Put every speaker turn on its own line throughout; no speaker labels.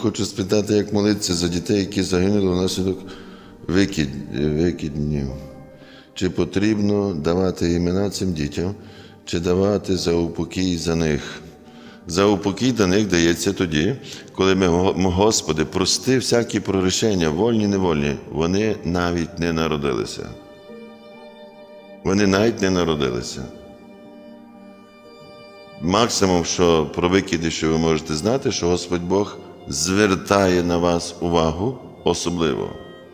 хочу спитати, як молитися за дітей, які загинули внаслідок викиднів. Чи потрібно давати імена цим дітям, чи давати заупокій за них? Заупокій до них дається тоді, коли ми, Господи, прости всякі прорішення, вольні, невольні, вони навіть не народилися. Вони навіть не народилися. Максимум, що про викиди, що ви можете знати, що Господь Бог звертає на вас увагу особливо.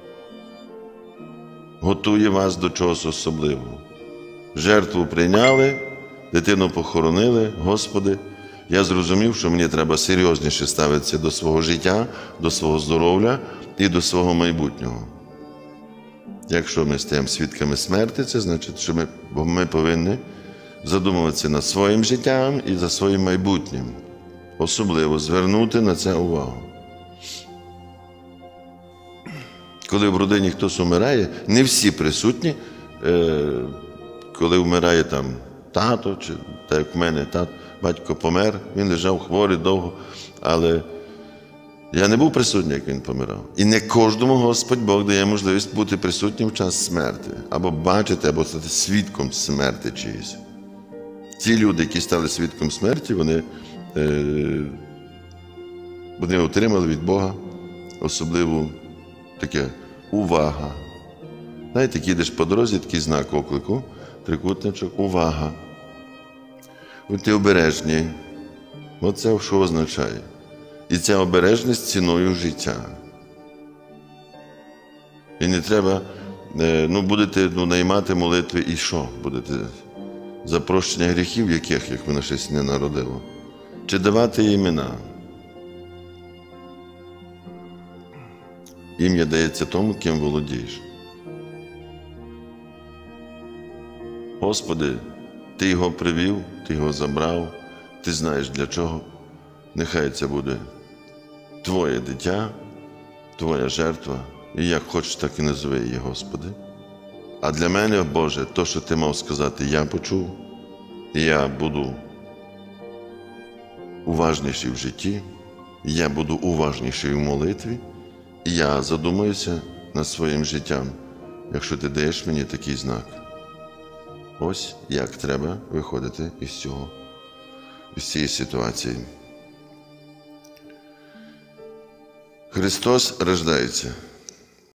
Готує вас до чогось особливого. Жертву прийняли, дитину похоронили, Господи, я зрозумів, що мені треба серйозніше ставитися до свого життя, до свого здоров'я і до свого майбутнього. Якщо ми стаємо свідками смерті, це значить, що ми повинні задумуватися над своїм життям і за своїм майбутнім. Особливо звернути на це увагу. Коли в родині хтось умирає, не всі присутні, коли вмирає там тато, чи так як в мене батько помер, він лежав хворий довго, але я не був присутній, як він помирав. І не кожному Господь Бог дає можливість бути присутнім в час смерті, або бачити, або стати свідком смерті чиїсь. Ті люди, які стали свідком смерті, вони отримали від Бога особливу таке увага. Знаєте, їдеш по дорозі, такий знак оклику, трикутничок, увага. Будьте обережні. Оце що означає. І ця обережність ціною життя. І не треба, будете наймати молитви і що? Будете за прощення гріхів, яких мене щось не народило? Чи давати імена? Ім'я дається тому, ким володієш. Господи, Ти його привів, Ти його забрав, Ти знаєш для чого. Нехай це буде Твоє дитя, Твоя жертва, і як хочеш, так і назви її, Господи. А для мене, Боже, то, що Ти мав сказати, я почув, і я буду уважніший в житті, я буду уважніший в молитві, і я задумаюся над своїм життям, якщо Ти даєш мені такий знак. Ось як треба виходити із цієї ситуації. Христос рождається.